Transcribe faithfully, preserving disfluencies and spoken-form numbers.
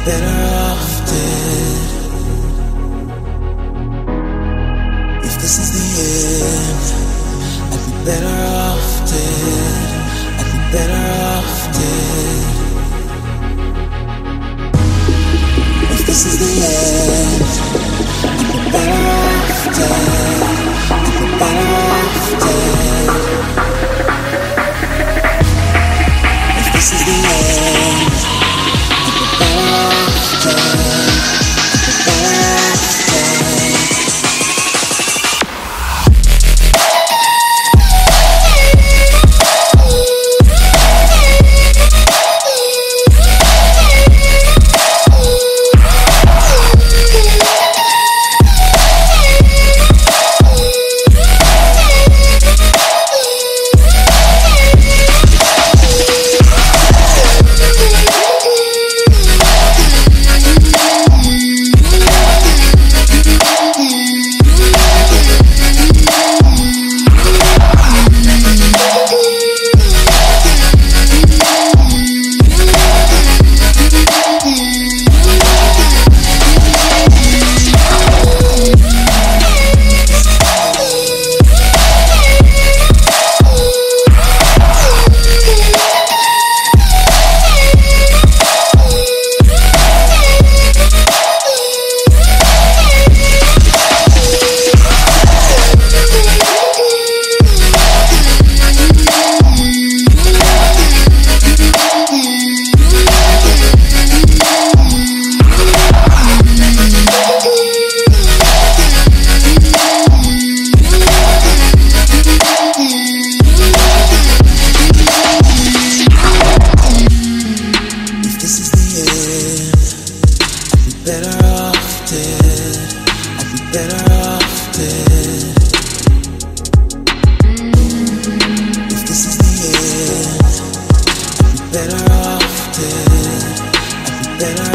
better off dead. If this is the end, I'd be better off dead. I'd be better off dead. If this is the end, I'd be better off dead. I'd be better off dead. If this is the end, I'd be better off dead. I'd be better off dead. Better off dead. I'd be better off dead. If this is the end, I'd be better off dead. I'd be better